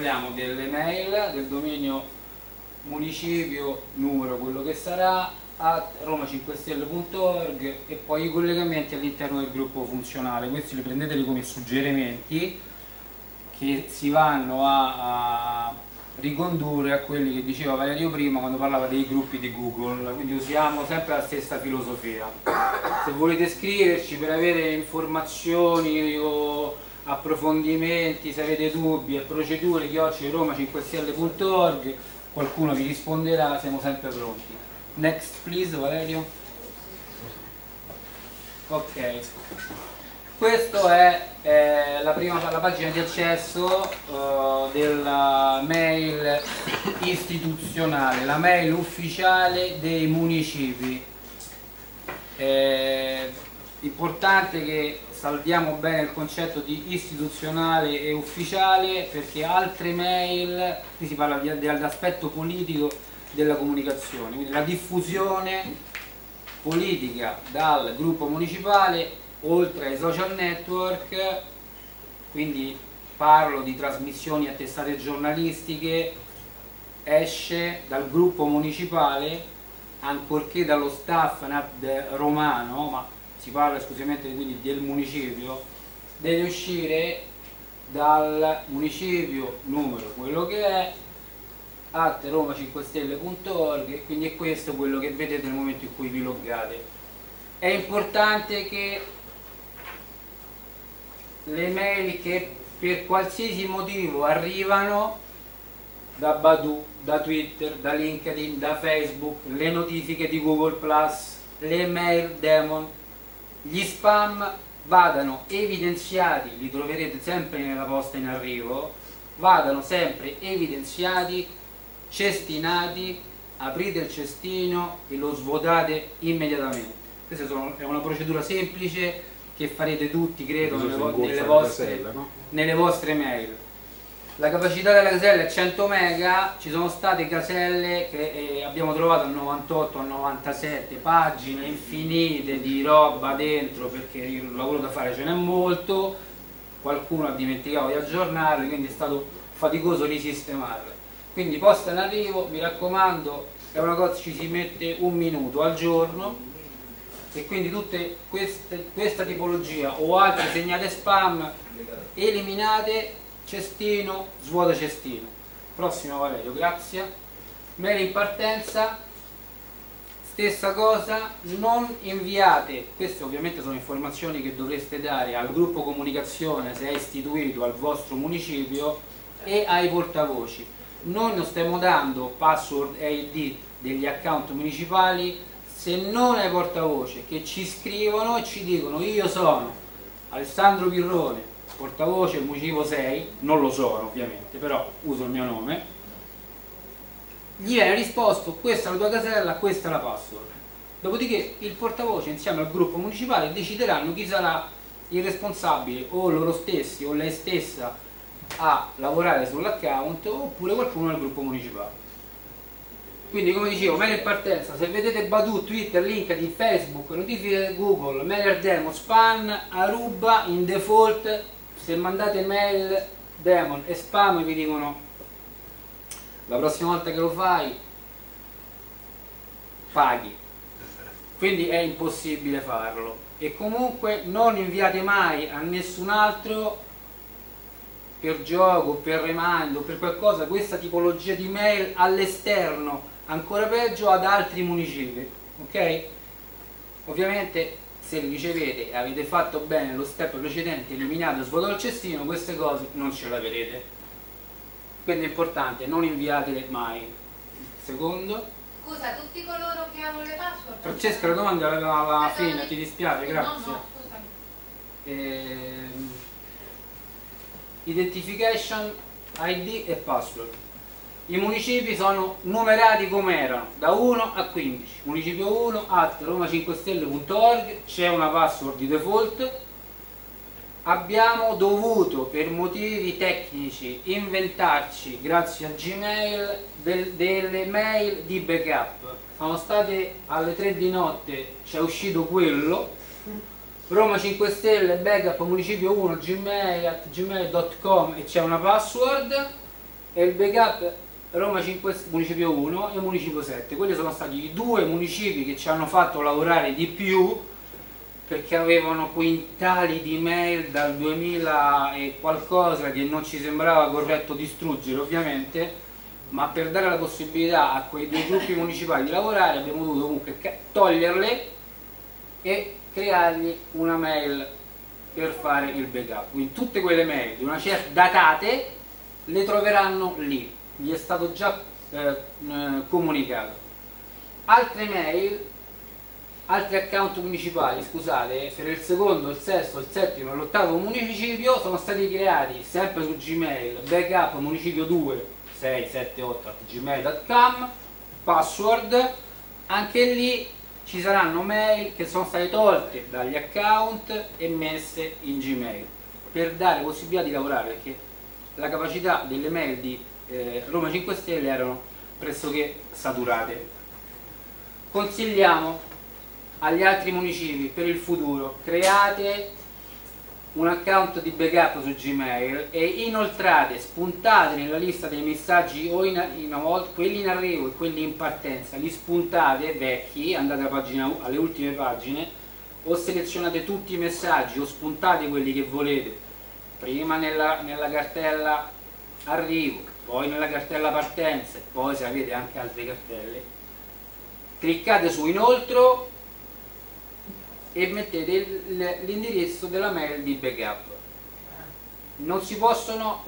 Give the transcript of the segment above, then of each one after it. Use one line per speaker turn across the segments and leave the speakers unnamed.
parliamo delle mail, del dominio municipio, numero quello che sarà, roma5stelle.org e poi i collegamenti all'interno del gruppo funzionale. Questi li prendeteli come suggerimenti che si vanno a ricondurre a quelli che diceva Valerio prima quando parlava dei gruppi di Google, quindi usiamo sempre la stessa filosofia. Se volete scriverci per avere informazioni o approfondimenti, se avete dubbi e procedure, @roma5stelle.org, qualcuno vi risponderà, siamo sempre pronti. Next please Valerio. Ok, questa è la pagina di accesso della mail istituzionale, la mail ufficiale dei municipi. È importante che salviamo bene il concetto di istituzionale e ufficiale, perché altre mail, qui si parla dell'aspetto politico della comunicazione, quindi la diffusione politica dal gruppo municipale oltre ai social network, quindi parlo di trasmissioni a testate giornalistiche, esce dal gruppo municipale, ancorché dallo staff romano, ma si parla esclusivamente quindi del municipio, deve uscire dal municipio, numero quello che è, @roma5stelle.org, e quindi è questo quello che vedete nel momento in cui vi loggate. È importante che le mail che per qualsiasi motivo arrivano da Badoo, da Twitter, da LinkedIn, da Facebook, le notifiche di Google+, le mail demon, gli spam vadano evidenziati, li troverete sempre nella posta in arrivo, vadano sempre evidenziati, cestinati, aprite il cestino e lo svuotate immediatamente. Questa è una procedura semplice che farete tutti, credo, nelle vostre mail. La capacità della casella è 100 mega, ci sono state caselle che abbiamo trovato a 98, a 97, pagine infinite di roba dentro, perché il lavoro da fare ce n'è molto, qualcuno ha dimenticato di aggiornarle, quindi è stato faticoso risistemarle. Quindi posta in arrivo, mi raccomando, è una cosa, ci si mette 1 minuto al giorno, e quindi tutte questa tipologia o altre segnate spam eliminate, cestino, svuota cestino. Prossimo Valerio, grazie. Mail in partenza, stessa cosa, non inviate, queste ovviamente sono informazioni che dovreste dare al gruppo comunicazione se è istituito al vostro municipio e ai portavoci. Noi non stiamo dando password e ID degli account municipali se non ai portavoce, che ci scrivono e ci dicono: io sono Alessandro Pirrone, portavoce municipio 6, non lo sono ovviamente, però uso il mio nome, gli viene risposto: questa è la tua casella, questa è la password. Dopodiché il portavoce insieme al gruppo municipale decideranno chi sarà il responsabile, o loro stessi o lei stessa, a lavorare sull'account, oppure qualcuno del gruppo municipale. Quindi, come dicevo, mail in partenza, se vedete Badoo, Twitter, LinkedIn, Facebook, notifiche Google, mailer demo, spam, Aruba, in default, se mandate mail demon e spam vi dicono: la prossima volta che lo fai paghi, quindi è impossibile farlo. E comunque non inviate mai a nessun altro, per gioco, per rimando, per qualcosa, questa tipologia di mail all'esterno, ancora peggio ad altri municipi, ok? Ovviamente se li ricevete e avete fatto bene lo step precedente, eliminato e svuotato il cestino, queste cose non ce le avrete. Quindi è importante, non inviatele mai. Secondo?
Scusa, tutti coloro che hanno le password?
Francesca, la domanda alla fine, ti dispiace? Grazie.
No, scusami.
Identification, ID e password. I municipi sono numerati come erano, da 1 a 15. Municipio 1 @roma5stelle.org, c'è una password di default. Abbiamo dovuto, per motivi tecnici, inventarci, grazie a Gmail, delle mail di backup. Sono state alle 3 di notte, ci è uscito quello, Roma 5 Stelle, backup municipio 1, gmail@gmail.com, e c'è una password. e il backup Roma 5 Municipio 1 e Municipio 7. Quelli sono stati i due municipi che ci hanno fatto lavorare di più, perché avevano quintali di mail dal 2000 e qualcosa che non ci sembrava corretto distruggere, ovviamente, ma per dare la possibilità a quei due gruppi municipali di lavorare abbiamo dovuto comunque toglierle e creargli una mail per fare il backup. Quindi tutte quelle mail di una certa datate le troveranno lì, gli è stato già comunicato. Altre mail, altri account municipali, scusate, per il secondo, il sesto, il settimo e l'ottavo municipio sono stati creati sempre su Gmail, backup municipio 2 678@gmail.com, password, anche lì ci saranno mail che sono state tolte dagli account e messe in Gmail per dare possibilità di lavorare, perché la capacità delle mail di Roma 5 Stelle erano pressoché saturate. Consigliamo agli altri municipi per il futuro: create un account di backup su Gmail e inoltrate, spuntate nella lista dei messaggi o quelli in arrivo e quelli in partenza, li spuntate vecchi, andate alle ultime pagine, o selezionate tutti i messaggi o spuntate quelli che volete, prima nella cartella arrivo, poi nella cartella partenza e poi se avete anche altre cartelle, cliccate su inoltre e mettete l'indirizzo della mail di backup. Non si possono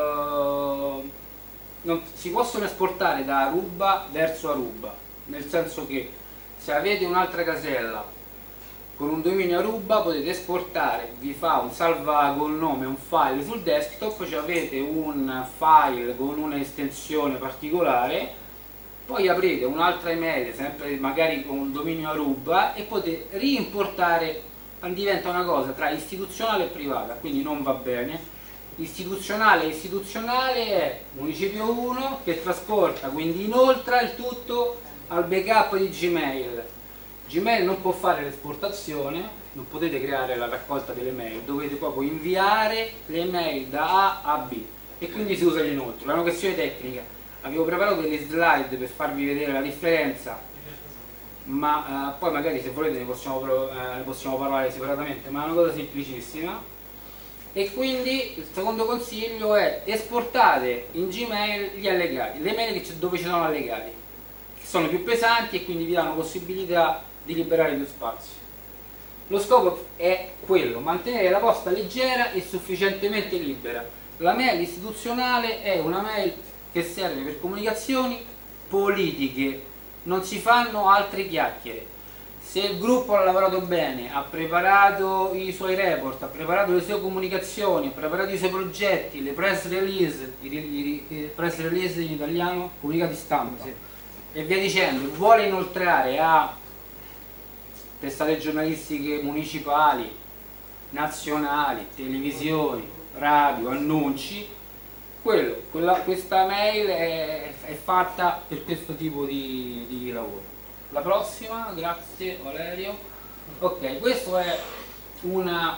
esportare da Aruba verso Aruba, nel senso che se avete un'altra casella con un dominio Aruba potete esportare, vi fa un salva col nome, un file sul desktop, cioè avete un file con un'estensione particolare, poi aprite un'altra email, sempre magari con un dominio Aruba, e potete reimportare, diventa una cosa tra istituzionale e privata, quindi non va bene. Istituzionale è Municipio 1 che trasporta, quindi inoltra il tutto al backup di Gmail. Gmail non può fare l'esportazione, non potete creare la raccolta delle mail, dovete proprio inviare le mail da A a B e quindi si usa l'inoltre. È una questione tecnica. Avevo preparato delle slide per farvi vedere la differenza, ma poi magari se volete ne possiamo parlare separatamente, ma è una cosa semplicissima. E quindi il secondo consiglio è: esportate in Gmail gli allegati, le mail dove ci sono allegati, che sono più pesanti e quindi vi danno possibilità di liberare più spazio. Lo scopo è quello: mantenere la posta leggera e sufficientemente libera. La mail istituzionale è una mail che serve per comunicazioni politiche, non si fanno altre chiacchiere. Se il gruppo ha lavorato bene, ha preparato i suoi report, ha preparato le sue comunicazioni, ha preparato i suoi progetti, le press release, press release in italiano, comunicati stampa, sì, e via dicendo, vuole inoltrare a testate giornalistiche municipali, nazionali, televisioni, radio, annunci, questa mail è fatta per questo tipo di lavoro. La prossima, grazie Valerio. Ok, questa è una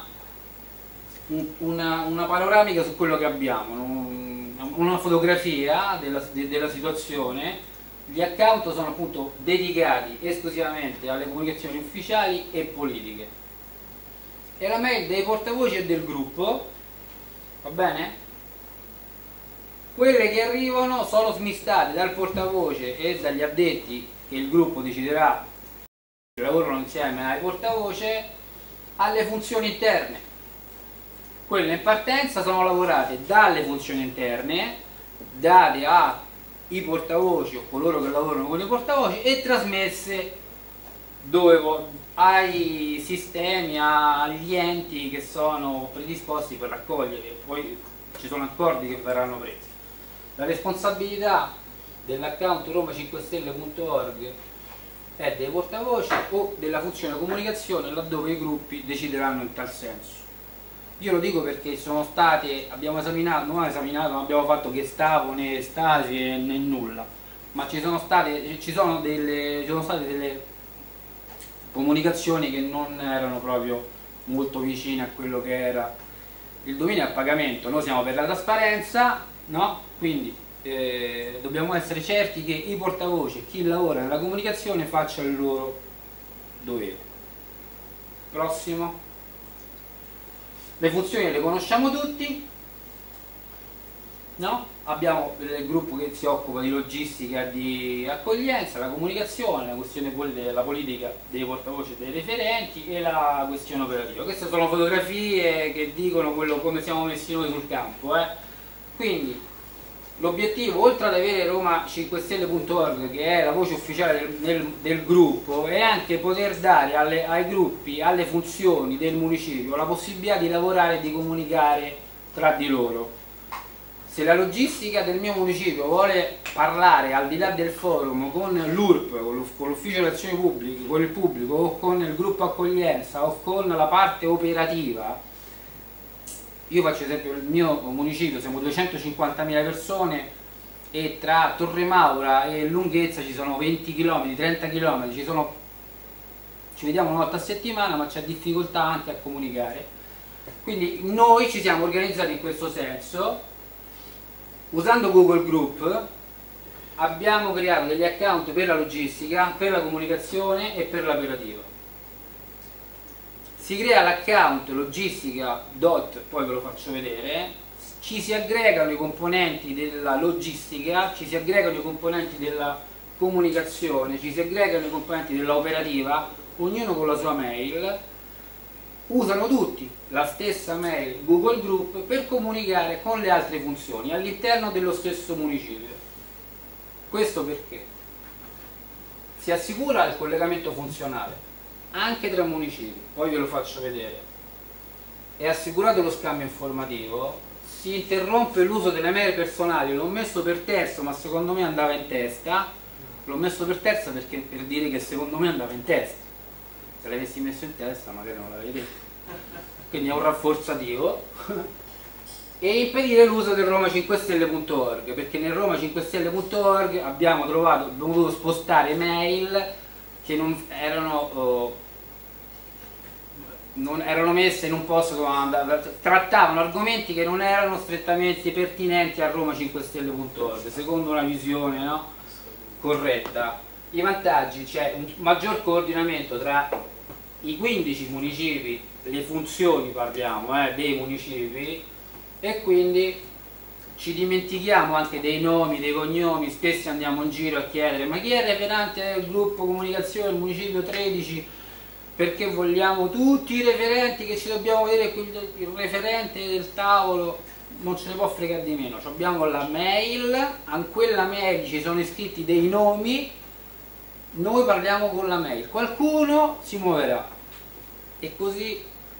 panoramica su quello che abbiamo, una fotografia della situazione. Gli account sono appunto dedicati esclusivamente alle comunicazioni ufficiali e politiche. E la mail dei portavoce e del gruppo, va bene? Quelle che arrivano sono smistate dal portavoce e dagli addetti che il gruppo deciderà, che lavorano insieme ai portavoce, alle funzioni interne. Quelle in partenza sono lavorate dalle funzioni interne, date ai portavoci o coloro che lavorano con i portavoci e trasmesse ai sistemi, agli enti che sono predisposti per raccogliere. Poi ci sono accordi che verranno presi. La responsabilità dell'account roma5stelle.org è dei portavoci o della funzione comunicazione, laddove i gruppi decideranno in tal senso. Io lo dico perché abbiamo esaminato, non abbiamo fatto Gestapo né Stasi né nulla, ma ci sono state delle comunicazioni che non erano proprio molto vicine a quello che era il dominio a pagamento. Noi siamo per la trasparenza, no? Quindi dobbiamo essere certi che i portavoce, chi lavora nella comunicazione, faccia il loro dovere. Prossimo. Le funzioni le conosciamo tutti, no? Abbiamo il gruppo che si occupa di logistica, di accoglienza, la comunicazione, la questione la politica dei portavoce e dei referenti e la questione operativa. Queste sono fotografie che dicono come siamo messi noi sul campo. Quindi l'obiettivo, oltre ad avere Roma5stelle.org, che è la voce ufficiale del gruppo, è anche poter dare ai gruppi, alle funzioni del municipio, la possibilità di lavorare e di comunicare tra di loro. Se la logistica del mio municipio vuole parlare al di là del forum con l'URP, con l'ufficio relazioni pubbliche, con il pubblico o con il gruppo accoglienza o con la parte operativa, io faccio esempio il mio municipio, siamo 250.000 persone e tra Torre Maura e Lunghezza ci sono 20 km, 30 km, ci vediamo una volta a settimana, ma c'è difficoltà anche a comunicare. Quindi noi ci siamo organizzati in questo senso. Usando Google Group abbiamo creato degli account per la logistica, per la comunicazione e per l'operativa. Si crea l'account logistica poi ve lo faccio vedere, ci si aggregano i componenti della logistica, ci si aggregano i componenti della comunicazione, ci si aggregano i componenti dell'operativa, ognuno con la sua mail. Usano tutti la stessa mail Google Group per comunicare con le altre funzioni all'interno dello stesso municipio. Questo perché si assicura il collegamento funzionale anche tra municipi, poi ve lo faccio vedere. È assicurato lo scambio informativo, si interrompe l'uso delle mail personali. L'ho messo per terzo, ma secondo me andava in testa. L'ho messo per terza perché per dire che secondo me andava in testa. Se l'avessi messo in testa magari non l'avrei detto, quindi è un rafforzativo. E impedire l'uso del Roma5stelle.org, perché nel Roma5stelle.org abbiamo dovuto spostare mail che non erano messe in un posto dove andare, trattavano argomenti che non erano strettamente pertinenti a Roma5stelle.org secondo una visione, no, corretta. I vantaggi: c'è un maggior coordinamento tra i 15 municipi, le funzioni parliamo dei municipi, e quindi ci dimentichiamo anche dei nomi, dei cognomi. Spesso andiamo in giro a chiedere ma chi è il referente del gruppo comunicazione del municipio 13, perché vogliamo tutti i referenti che ci dobbiamo vedere, il referente del tavolo non ce ne può fregare di meno. Abbiamo la mail, a quella mail ci sono iscritti dei nomi, noi parliamo con la mail, qualcuno si muoverà e così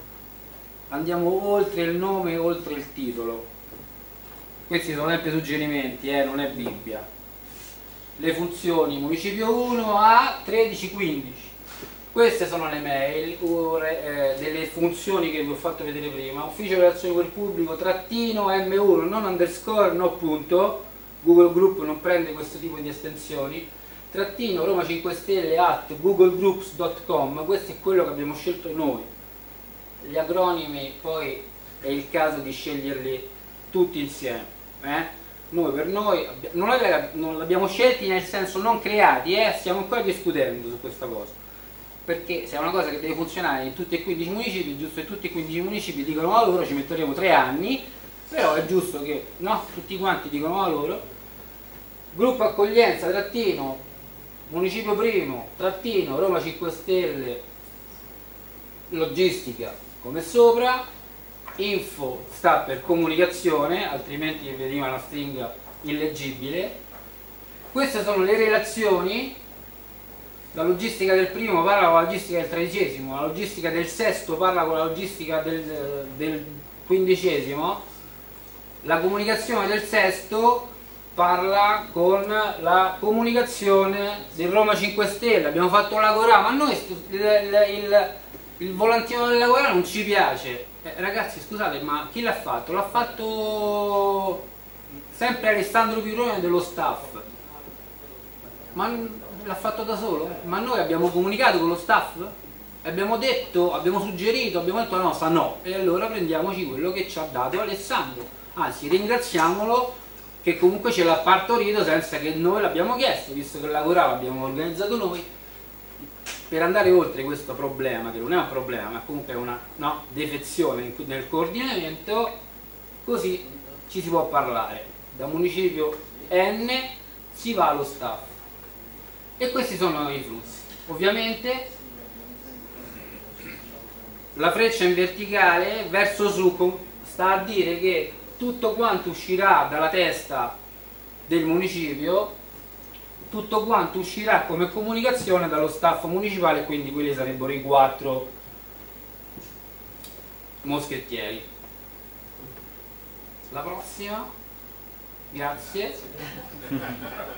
andiamo oltre il nome, oltre il titolo. Questi sono sempre suggerimenti, non è Bibbia. Le funzioni municipio 1 a 13-15, queste sono le mail delle funzioni che vi ho fatto vedere prima. Ufficio relazioni col pubblico -M1, non underscore, no punto. Google Group non prende questo tipo di estensioni. Trattino Roma5stelle @googlegroups.com, questo è quello che abbiamo scelto noi. Gli acronimi poi è il caso di sceglierli tutti insieme. Noi per noi non li abbiamo scelti, nel senso non creati, stiamo ancora discutendo su questa cosa, perché se è una cosa che deve funzionare in tutti e 15 municipi, è giusto che tutti e 15 municipi dicano la loro, ci metteremo 3 anni, però è giusto che tutti quanti dicono la loro. Gruppo accoglienza trattino municipio primo trattino Roma5stelle logistica come sopra. Info sta per comunicazione, altrimenti veniva una stringa illeggibile. Queste sono le relazioni. La logistica del primo parla con la logistica del 13°, la logistica del sesto parla con la logistica del 15°, la comunicazione del sesto parla con la comunicazione del Roma5stelle. Abbiamo fatto l'Agorà, ma a noi il volantino dell'Agorà non ci piace. Ragazzi, scusate, ma chi l'ha fatto? L'ha fatto sempre Alessandro Pirone dello staff, ma l'ha fatto da solo? Ma noi abbiamo comunicato con lo staff? Abbiamo detto, abbiamo suggerito, abbiamo detto la nostra? No. E allora prendiamoci quello che ci ha dato Alessandro, anzi ringraziamolo che comunque ce l'ha partorito senza che noi l'abbiamo chiesto, visto che lavorava, abbiamo organizzato noi. Per andare oltre questo problema, che non è un problema ma comunque è una defezione nel coordinamento, così ci si può parlare. Da municipio N si va allo staff e questi sono i flussi. Ovviamente la freccia in verticale verso su sta a dire che tutto quanto uscirà dalla testa del municipio, tutto quanto uscirà come comunicazione dallo staff municipale, quindi quelli sarebbero i 4 moschettieri. La prossima, grazie.